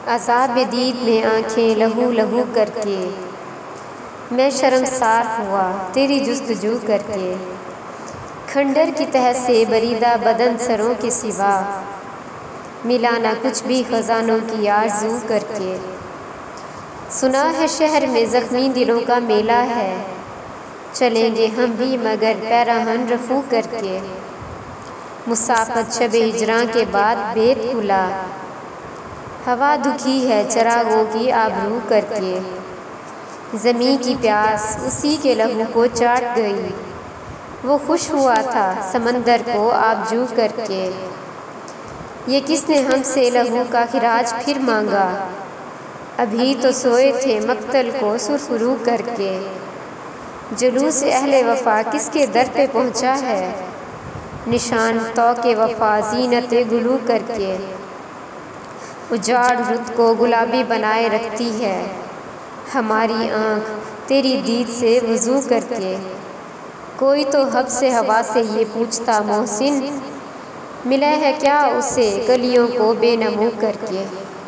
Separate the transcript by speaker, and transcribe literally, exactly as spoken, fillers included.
Speaker 1: अज़ाब दीद में आँखें लहू लहू करके, मैं शर्मसार हुआ तेरी जुस्तजू करके। खंडर की तह से बरीदा बदन सरों के सिवा, मिला ना कुछ भी ख़ज़ानों की आरज़ू करके। सुना है शहर में ज़ख्मी दिलों का मेला है, चलेंगे हम भी मगर पैराहन रफू करके। मुसाफ़त शब हिजरां के बाद बेत खुला, हवा दुखी है चरागों की आबरू करके। ज़मीं की प्यास उसी के लहू को चाट गई, वो खुश हुआ था समंदर को आबजू करके। ये किसने हमसे लहू का खिराज फिर मांगा, अभी तो सोए थे मक्तल को सुरखरू करके। जुलूस अहले वफा किसके दर पे पहुँचा है, निशान तौके वफा ज़ीनत गुलू करके। उजाड़ रुत को गुलाबी बनाए रखती है, हमारी आँख तेरी दीद से वज़ू करके। कोई तो हब से हवा से ये पूछता मोहसिन, मिला है क्या उसे गलियों को बेनमू करके।